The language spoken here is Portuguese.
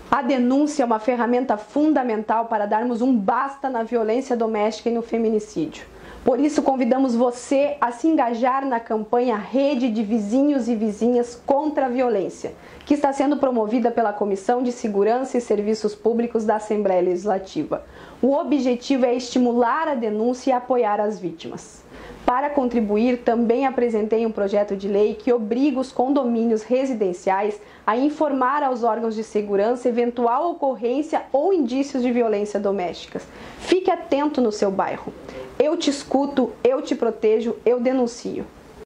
A denúncia é uma ferramenta fundamental para darmos um basta na violência doméstica e no feminicídio. Por isso, convidamos você a se engajar na campanha Rede de Vizinhos e Vizinhas contra a Violência, que está sendo promovida pela Comissão de Segurança e Serviços Públicos da Assembleia Legislativa. O objetivo é estimular a denúncia e apoiar as vítimas. Para contribuir, também apresentei um projeto de lei que obriga os condomínios residenciais a informar aos órgãos de segurança eventual ocorrência ou indícios de violência doméstica. Fique atento no seu bairro. Eu te escuto, eu te protejo, eu denuncio.